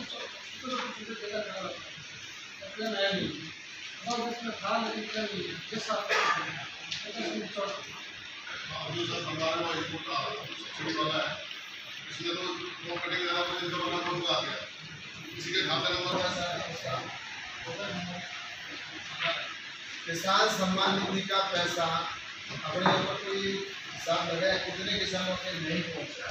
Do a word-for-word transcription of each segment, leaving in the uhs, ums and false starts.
किसान सम्मान निधि का पैसा अपने ऊपर कोई हिसाब लगाया कितने किसानों के नहीं पहुंचा,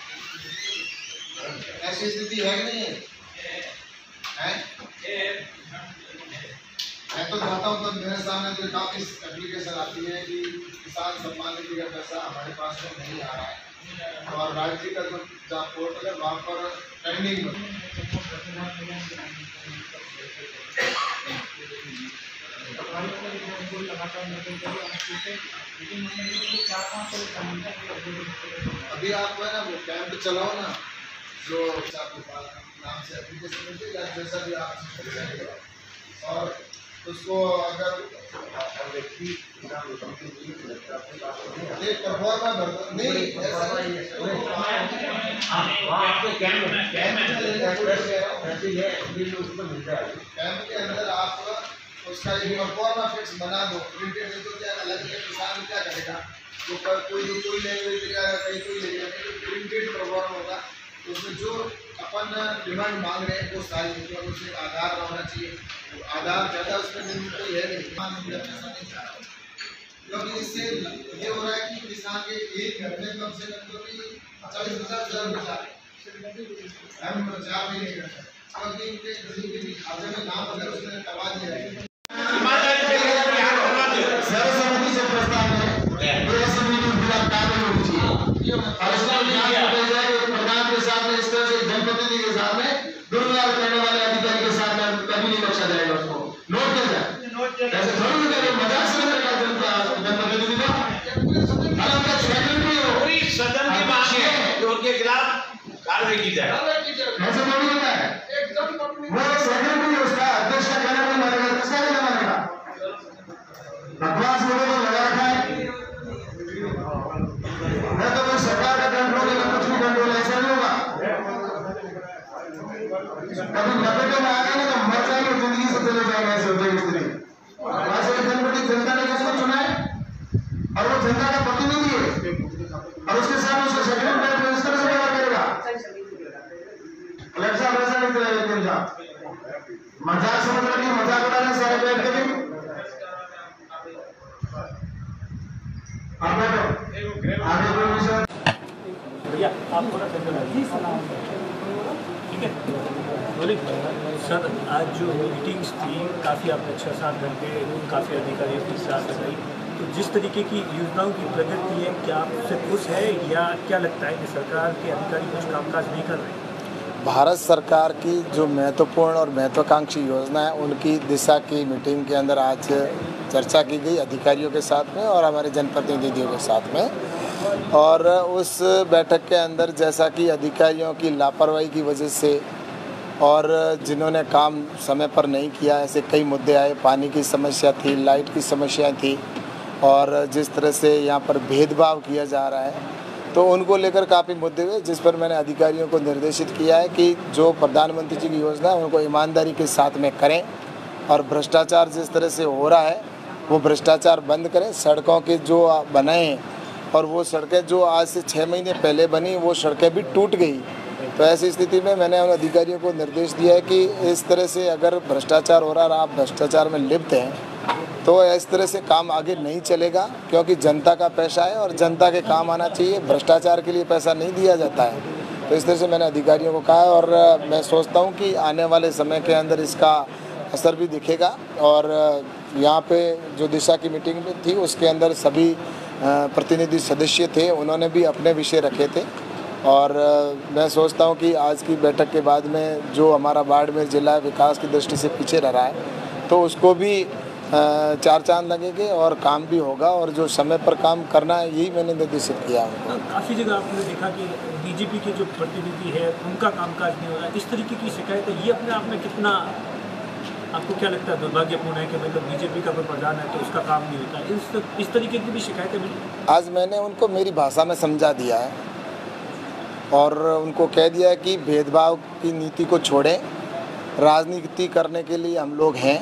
ऐसी स्थिति है कि नहीं है? मैं तो चाहता हूँ तो मेरे सामने तो काफी एप्लीकेशन आती है कि किसान सम्मान निधि का पैसा हमारे पास तो नहीं आ रहा है, और राज्य का जो जहाँ पोर्टल है वहाँ पर पेंडिंग में। अभी आप है ना वो कैंप चलाओ ना, जो आपके पास नाम से एप्लीकेशन मिलती है जैसा भी आप, और उसको अगर व्यक्ति एक परफॉर्मा नहीं कैंप के अंदर आप उसका एक परफॉर्मा फिक्स बना दो, प्रिंटेड नहीं तो क्या अलग है, किसान क्या करेगा, तो कोई कोई लैंग्वेज का कहीं कोई लेगा, प्रिंटेड परफॉर्मा होगा तो उसमें जो अपन डिमांड मांग रहे हैं वो सारी मतलब उसमें आधार होना चाहिए, आधार ज़्यादा उसमें नहीं कोई है नहीं, क्योंकि इससे ये हो रहा है कि किसान के एक घर में कम से कम तो चालीस पचास हज़ार बचा हम प्रचार भी नहीं कर सकते, क्योंकि उनके गरीब खाते में नाम अगर उसने करवा दिया है। सर्वसम्मति से प्रस्ताव है प्रधान के साथ में, इस तरह से जनप्रतिनिधि के साथ में दुर्व्यवहार करने वाले अधिकारी के साथ में कभी नहीं बख्शा जाएगा, उसको नोट किया जाए। ऐसे थोड़ी नहीं मजाक से जनप्रतिनिधि का पूरी सदन की मांग है कि उनके खिलाफ कार्रवाई की जाए। ऐसे थोड़ी होता है, वो सेक्रेटरी उसका अध्यक्ष का कहना नहीं मानेगा, किसका कहना मानेगा? बकवास लोगों को लगा रखा है, मैं तो कोई सरकार का कंट्रोल है, कुछ भी कंट्रोल ऐसा नहीं होगा। कभी लपेटे में आ गए ना तो मर जाएंगे, जिंदगी से चले जाएंगे, ऐसे होते हैं स्थिति। जनप्रति जनता ने किसको चुना है और वो जनता का प्रतिनिधि है, और उसके साथ उसका सेक्रेटरी इस तरह से व्यवहार करेगा। कलेक्टर साहब ऐसा नहीं करेगा, दिन का मजाक समझ रहे हैं, मजाक उड़ा रहे सारे बैठ के भी। आप बैठो आगे कोई विषय भैया आप थोड़ा ठीक है। बोलिए सर, आज जो मीटिंग्स थी काफ़ी आपने छः सात घंटे काफ़ी अधिकारियों के साथ लगाई, तो जिस तरीके की योजनाओं की प्रगति है, क्या आप उससे खुश है या क्या लगता है कि सरकार के अधिकारी कुछ कामकाज नहीं कर रहे हैं? भारत सरकार की जो महत्वपूर्ण और महत्वाकांक्षी योजना है उनकी दिशा की मीटिंग के अंदर आज चर्चा की गई अधिकारियों के साथ में और हमारे जनप्रतिनिधियों के साथ में। और उस बैठक के अंदर जैसा कि अधिकारियों की लापरवाही की वजह से और जिन्होंने काम समय पर नहीं किया, ऐसे कई मुद्दे आए। पानी की समस्या थी, लाइट की समस्या थी, और जिस तरह से यहाँ पर भेदभाव किया जा रहा है तो उनको लेकर काफ़ी मुद्दे हुए, जिस पर मैंने अधिकारियों को निर्देशित किया है कि जो प्रधानमंत्री जी की योजना है उनको ईमानदारी के साथ में करें, और भ्रष्टाचार जिस तरह से हो रहा है वो भ्रष्टाचार बंद करें। सड़कों के जो बनाए और वो सड़कें जो आज से छः महीने पहले बनी वो सड़कें भी टूट गई, तो ऐसी स्थिति में मैंने उन अधिकारियों को निर्देश दिया है कि इस तरह से अगर भ्रष्टाचार हो रहा है, आप भ्रष्टाचार में लिप्त हैं, तो इस तरह से काम आगे नहीं चलेगा, क्योंकि जनता का पैसा है और जनता के काम आना चाहिए, भ्रष्टाचार के लिए पैसा नहीं दिया जाता है। तो इस तरह से मैंने अधिकारियों को कहा, और मैं सोचता हूँ कि आने वाले समय के अंदर इसका असर भी दिखेगा। और यहाँ पे जो दिशा की मीटिंग में थी उसके अंदर सभी प्रतिनिधि सदस्य थे, उन्होंने भी अपने विषय रखे थे, और मैं सोचता हूँ कि आज की बैठक के बाद में जो हमारा बाड़मेर जिला विकास की दृष्टि से पीछे रह रहा है तो उसको भी चार चांद लगेंगे और काम भी होगा, और जो समय पर काम करना है यही मैंने निर्देशित किया है। काफ़ी जगह आपने देखा कि बीजेपी के जो प्रतिनिधि है उनका कामकाज नहीं हो रहा है, इस तरीके की शिकायत है, ये अपने आप में कितना आपको क्या लगता है दुर्भाग्यपूर्ण है कि मतलब बीजेपी का कोई प्रधान है तो उसका काम नहीं होता? इस इस तरीके की भी शिकायतें मिली? आज मैंने उनको मेरी भाषा में समझा दिया है और उनको कह दिया है कि भेदभाव की नीति को छोड़ें, राजनीति करने के लिए हम लोग हैं,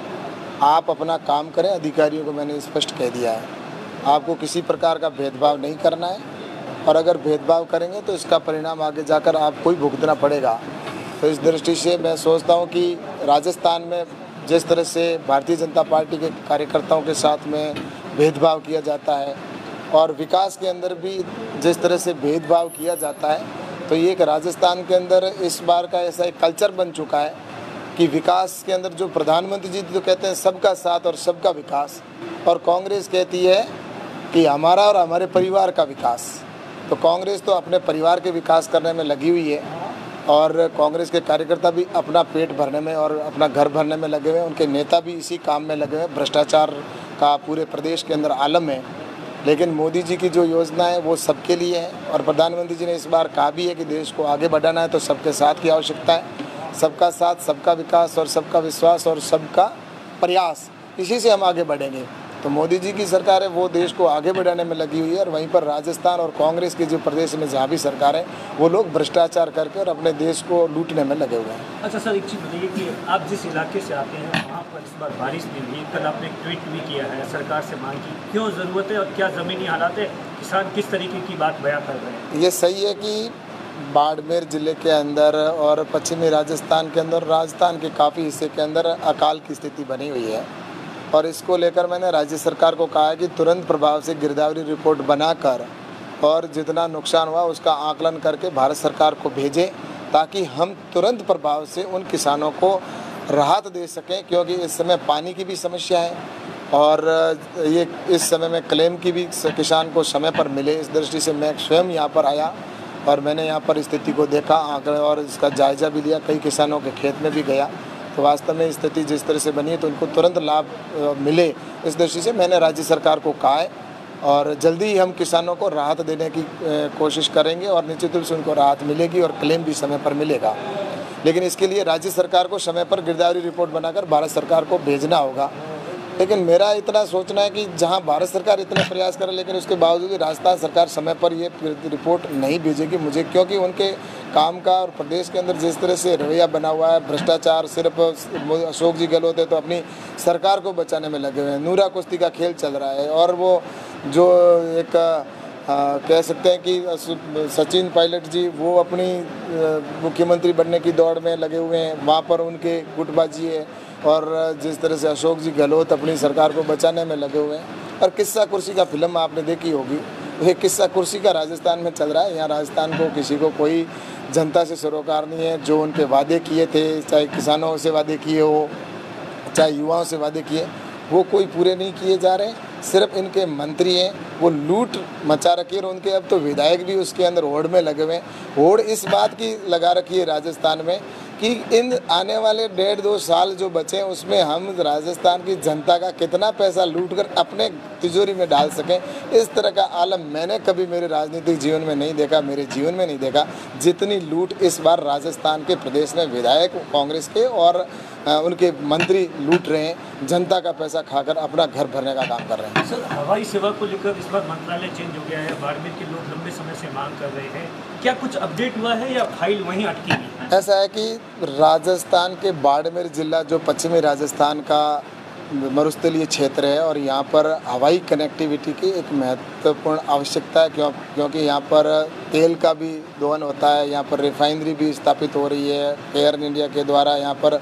आप अपना काम करें। अधिकारियों को मैंने स्पष्ट कह दिया है, आपको किसी प्रकार का भेदभाव नहीं करना है, और अगर भेदभाव करेंगे तो इसका परिणाम आगे जाकर आपको ही भुगतना पड़ेगा। तो इस दृष्टि से मैं सोचता हूँ कि राजस्थान में जिस तरह से भारतीय जनता पार्टी के कार्यकर्ताओं के साथ में भेदभाव किया जाता है और विकास के अंदर भी जिस तरह से भेदभाव किया जाता है, तो ये एक राजस्थान के अंदर इस बार का ऐसा एक कल्चर बन चुका है कि विकास के अंदर जो प्रधानमंत्री जी तो कहते हैं सबका साथ और सबका विकास, और कांग्रेस कहती है कि हमारा और हमारे परिवार का विकास। तो कांग्रेस तो अपने परिवार के विकास करने में लगी हुई है, और कांग्रेस के कार्यकर्ता भी अपना पेट भरने में और अपना घर भरने में लगे हुए हैं, उनके नेता भी इसी काम में लगे हुए हैं। भ्रष्टाचार का पूरे प्रदेश के अंदर आलम है, लेकिन मोदी जी की जो योजना है वो सबके लिए है, और प्रधानमंत्री जी ने इस बार कहा भी है कि देश को आगे बढ़ाना है तो सबके साथ की आवश्यकता है। सबका साथ, सबका विकास और सबका विश्वास और सबका प्रयास, इसी से हम आगे बढ़ेंगे। तो मोदी जी की सरकार है वो देश को आगे बढ़ाने में लगी हुई है, और वहीं पर राजस्थान और कांग्रेस की जो प्रदेश में जहाँ भी सरकार है वो लोग भ्रष्टाचार करके और अपने देश को लूटने में लगे हुए हैं। अच्छा सर, एक चीज़ बताइए कि आप जिस इलाके से आते हैं वहाँ पर इस बार बारिश नहीं हुई। कल आपने एक ट्वीट भी किया है, सरकार से मांग की, क्यों ज़रूरत है और क्या ज़मीनी हालात है, किसान किस तरीके की बात बयां कर रहे हैं? ये सही है कि बाड़मेर ज़िले के अंदर और पश्चिमी राजस्थान के अंदर, राजस्थान के काफ़ी हिस्से के अंदर अकाल की स्थिति बनी हुई है, और इसको लेकर मैंने राज्य सरकार को कहा है कि तुरंत प्रभाव से गिरदावरी रिपोर्ट बनाकर और जितना नुकसान हुआ उसका आकलन करके भारत सरकार को भेजें, ताकि हम तुरंत प्रभाव से उन किसानों को राहत दे सकें। क्योंकि इस समय पानी की भी समस्या है, और ये इस समय में क्लेम की भी किसान को समय पर मिले। इस दृष्टि से मैं स्वयं यहाँ पर आया और मैंने यहाँ पर स्थिति को देखा, आंकड़े और इसका जायज़ा भी लिया, कई किसानों के खेत में भी गया। तो वास्तव में स्थिति जिस तरह से बनी है तो उनको तुरंत लाभ मिले, इस दृष्टि से मैंने राज्य सरकार को कहा है, और जल्दी ही हम किसानों को राहत देने की कोशिश करेंगे, और निश्चित रूप से उनको राहत मिलेगी और क्लेम भी समय पर मिलेगा। लेकिन इसके लिए राज्य सरकार को समय पर गिरदावरी रिपोर्ट बनाकर भारत सरकार को भेजना होगा। लेकिन मेरा इतना सोचना है कि जहां भारत सरकार इतने प्रयास करे, लेकिन उसके बावजूद राजस्थान सरकार समय पर ये रिपोर्ट नहीं भेजेगी मुझे, क्योंकि उनके काम का और प्रदेश के अंदर जिस तरह से रवैया बना हुआ है, भ्रष्टाचार, सिर्फ अशोक जी गहलोत है तो अपनी सरकार को बचाने में लगे हुए हैं, नूरा कुश्ती का खेल चल रहा है, और वो जो एक आ, कह सकते हैं कि सचिन पायलट जी वो अपनी मुख्यमंत्री बनने की दौड़ में लगे हुए हैं, वहाँ पर उनके गुटबाजी है, और जिस तरह से अशोक जी गहलोत अपनी सरकार को बचाने में लगे हुए हैं। और किस्सा कुर्सी का फिल्म आपने देखी होगी, ये किस्सा कुर्सी का राजस्थान में चल रहा है। यहाँ राजस्थान को किसी को कोई जनता से सरोकार नहीं है। जो उनके वादे किए थे, चाहे किसानों से वादे किए हो, चाहे युवाओं से वादे किए, वो कोई पूरे नहीं किए जा रहे। सिर्फ इनके मंत्री हैं वो लूट मचा रखी है, और उनके अब तो विधायक भी उसके अंदर होड़ में लगे हुए हैं। होड़ इस बात की लगा रखी है राजस्थान में कि इन आने वाले डेढ़ दो साल जो बचे हैं उसमें हम राजस्थान की जनता का कितना पैसा लूट कर अपने तिजोरी में डाल सकें। इस तरह का आलम मैंने कभी मेरे राजनीतिक जीवन में नहीं देखा, मेरे जीवन में नहीं देखा, जितनी लूट इस बार राजस्थान के प्रदेश में विधायक कांग्रेस के और उनके मंत्री लूट रहे हैं, जनता का पैसा खाकर अपना घर भरने का काम कर रहे हैं। सर, हवाई सेवा को लेकर इस बार मंत्रालय चेंज हो गया है, बाड़मेर के लोग लंबे समय से मांग कर रहे हैं, क्या कुछ अपडेट हुआ है या फाइल वहीं अटकी हुई है? ऐसा है कि राजस्थान के बाड़मेर जिला जो पश्चिमी राजस्थान का मरुस्थलीय क्षेत्र है, और यहाँ पर हवाई कनेक्टिविटी की एक महत्वपूर्ण आवश्यकता है, क्यों क्योंकि यहाँ पर तेल का भी दोहन होता है, यहाँ पर रिफाइनरी भी स्थापित हो रही है एयर इंडिया के द्वारा, यहाँ पर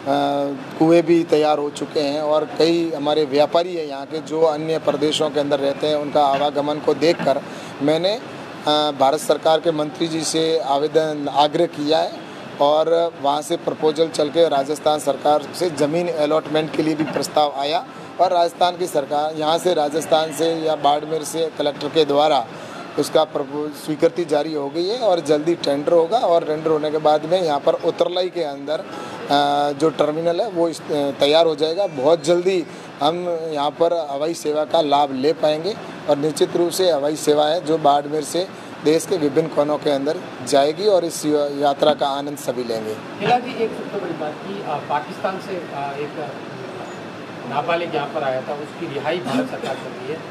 कुएं भी तैयार हो चुके हैं, और कई हमारे व्यापारी हैं यहाँ के जो अन्य प्रदेशों के अंदर रहते हैं, उनका आवागमन को देखकर मैंने भारत सरकार के मंत्री जी से आवेदन आग्रह किया है, और वहाँ से प्रपोजल चल के राजस्थान सरकार से ज़मीन अलॉटमेंट के लिए भी प्रस्ताव आया, और राजस्थान की सरकार यहाँ से राजस्थान से या बाड़मेर से कलेक्टर के द्वारा उसका स्वीकृति जारी हो गई है, और जल्दी टेंडर होगा, और टेंडर होने के बाद में यहाँ पर उतरलाई के अंदर जो टर्मिनल है वो तैयार हो जाएगा। बहुत जल्दी हम यहाँ पर हवाई सेवा का लाभ ले पाएंगे, और निश्चित रूप से हवाई सेवा है जो बाड़मेर से देश के विभिन्न कोनों के अंदर जाएगी, और इस यात्रा का आनंद सभी लेंगे। हिला जी, एक सबसे बड़ी बात कि पाकिस्तान से एक नाबालिग यहाँ पर आया था, उसकी रिहाई भारत सरकार कर रही है,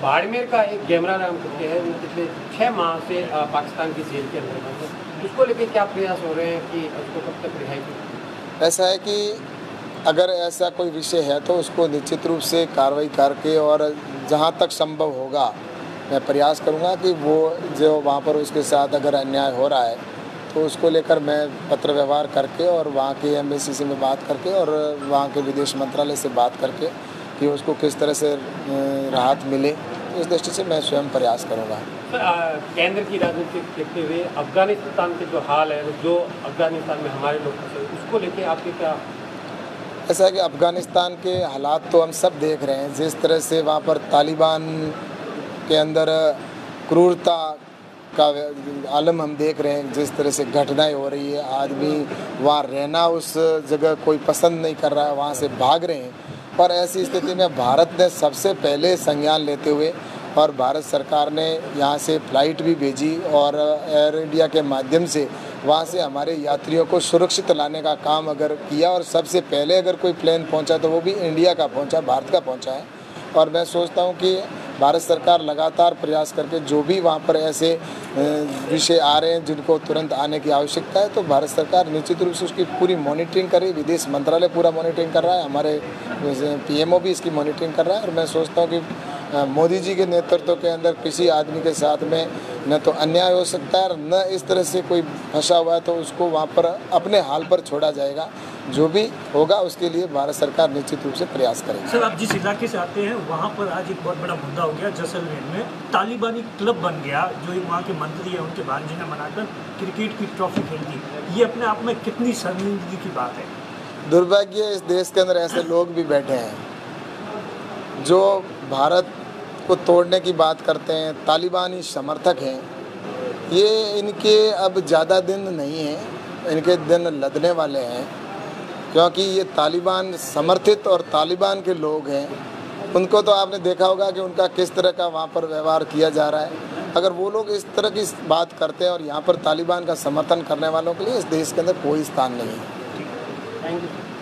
बाड़मेर का एक कैमरा नाम करके है, वो पिछले छः माह से आ, पाकिस्तान की जेल के अंदर है, तो उसको लेके क्या प्रयास हो रहे हैं कि उसको कब तक रिहाई की? ऐसा है कि अगर ऐसा कोई विषय है तो उसको निश्चित रूप से कार्रवाई करके और जहाँ तक संभव होगा मैं प्रयास करूँगा कि वो जो वहाँ पर उसके साथ अगर अन्याय हो रहा है तो उसको लेकर मैं पत्र व्यवहार करके और वहाँ के एम्बेसी से मैं बात करके और वहाँ के विदेश मंत्रालय से बात करके कि उसको किस तरह से राहत मिले, तो इस दृष्टि से मैं स्वयं प्रयास करूँगा। सर, केंद्र की राजनीति देखते हुए अफगानिस्तान के जो हाल है, जो अफगानिस्तान में हमारे लोग फंसे, उसको लेके आपके क्या? ऐसा है कि अफ़गानिस्तान के हालात तो हम सब देख रहे हैं, जिस तरह से वहाँ पर तालिबान के अंदर क्रूरता का आलम हम देख रहे हैं, जिस तरह से घटनाएं हो रही है, आदमी वहाँ रहना उस जगह कोई पसंद नहीं कर रहा है, वहाँ से भाग रहे हैं। और ऐसी स्थिति में भारत ने सबसे पहले संज्ञान लेते हुए और भारत सरकार ने यहाँ से फ़्लाइट भी भेजी और एयर इंडिया के माध्यम से वहाँ से हमारे यात्रियों को सुरक्षित लाने का काम अगर किया, और सबसे पहले अगर कोई प्लेन पहुँचा तो वो भी इंडिया का पहुँचा, भारत का पहुँचा है। और मैं सोचता हूँ कि भारत सरकार लगातार प्रयास करके जो भी वहाँ पर ऐसे विषय आ रहे हैं जिनको तुरंत आने की आवश्यकता है, तो भारत सरकार निश्चित रूप से उसकी पूरी मॉनिटरिंग करे। विदेश मंत्रालय पूरा मॉनिटरिंग कर रहा है, हमारे पीएमओ भी इसकी मॉनिटरिंग कर रहा है। और मैं सोचता हूँ कि मोदी जी के नेतृत्व के अंदर किसी आदमी के साथ में न तो अन्याय हो सकता है और न इस तरह से कोई फंसा हुआ है तो उसको वहाँ पर अपने हाल पर छोड़ा जाएगा। जो भी होगा उसके लिए भारत सरकार निश्चित रूप से प्रयास करेगी। सर, आप जिस इलाके से आते हैं वहाँ पर आज एक बहुत बड़ा मुद्दा हो गया, जैसलमेर में तालिबानी क्लब बन गया, जो एक वहाँ के मंत्री है उनके भांजे ने बनाकर क्रिकेट की ट्रॉफी खेल दी। ये अपने आप में कितनी शर्मिंदगी की बात है। दुर्भाग्य, इस देश के अंदर ऐसे लोग भी बैठे हैं जो भारत को तोड़ने की बात करते हैं, तालिबानी समर्थक हैं। ये इनके अब ज़्यादा दिन नहीं हैं, इनके दिन लदने वाले हैं, क्योंकि ये तालिबान समर्थित और तालिबान के लोग हैं। उनको तो आपने देखा होगा कि उनका किस तरह का वहाँ पर व्यवहार किया जा रहा है। अगर वो लोग इस तरह की बात करते हैं और यहाँ पर तालिबान का समर्थन करने वालों के लिए इस देश के अंदर कोई स्थान नहीं है। Thank you.